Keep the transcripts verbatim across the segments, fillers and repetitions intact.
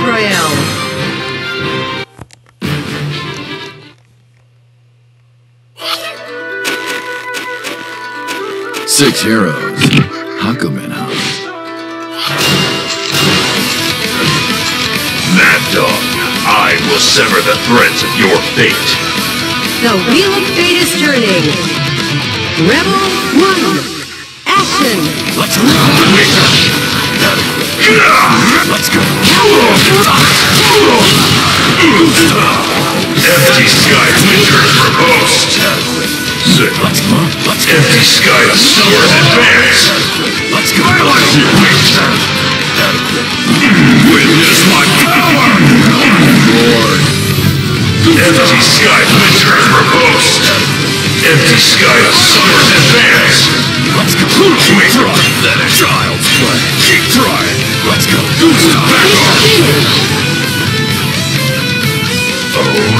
Azrael. Six heroes. Haku-men, huh? Mad Dog, I will sever the threads of your fate. The wheel of fate is turning. Rebel one. Action. Let's go. Let's go. Empty sky winters repulsed. Sick. Let's go. Let's go. Empty sky of summers advance. Let's go. Witness my power. Lord. Empty sky winters repulsed. Empty sky of summers advance. Let's go. Wait, pathetic child's play. Keep trying. Let's go. Back off. Oh.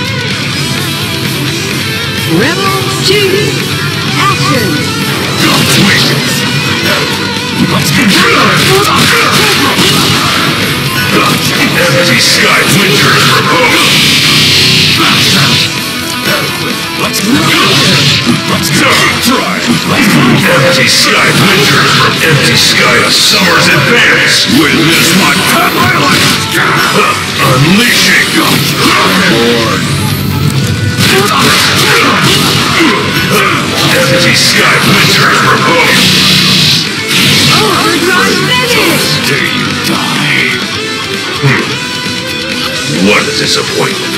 Rebel two. Action. Wait. Let's go. Empty sky winters repulsed. Let's go. Let's go. Try. Empty sky winters from empty sky of summers advance. Witness my power. Unleashing. Lord. Empty sky winters repulsed. Overdrive finish. Dare you die? Hmm. What a disappointment.